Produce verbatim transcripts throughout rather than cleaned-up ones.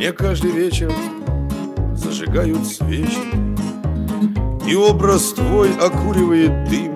Мне каждый вечер зажигают свечи, и образ твой окуривает дым.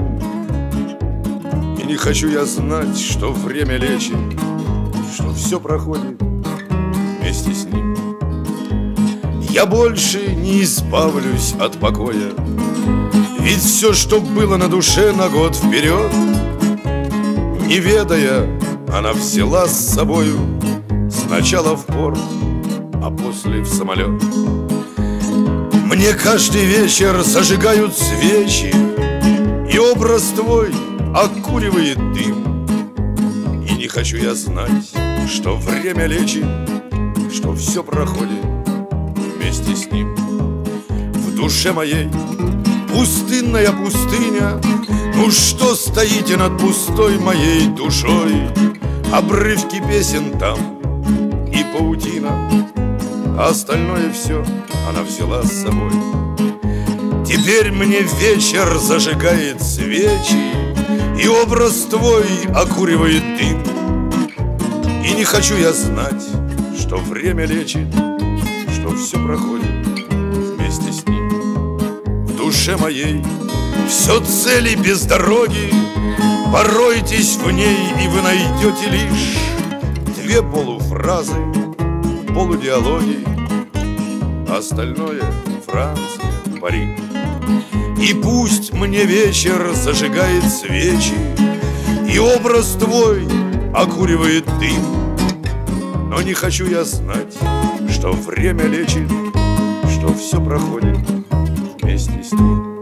И не хочу я знать, что время лечит, что все проходит вместе с ним. Я больше не избавлюсь от покоя, ведь все, что было на душе на год вперед, не ведая, она взяла с собою сначала в порт, а после в самолет. Мне каждый вечер зажигают свечи, и образ твой окуривает дым. И не хочу я знать, что время лечит, что все проходит вместе с ним. В душе моей пустынная пустыня, ну что стоите над пустой моей душой? Обрывки песен там и паутина, а остальное все она взяла с собой. Теперь мне вечер зажигает свечи, и образ твой окуривает дым. И не хочу я знать, что время лечит, что все проходит вместе с ним. В душе моей все цели без дороги, поройтесь в ней, и вы найдете лишь две полуфразы, полудиалоги, остальное Франция, Париж. И пусть мне вечер зажигает свечи, и образ твой окуривает дым, но не хочу я знать, что время лечит, что все проходит вместе с ним.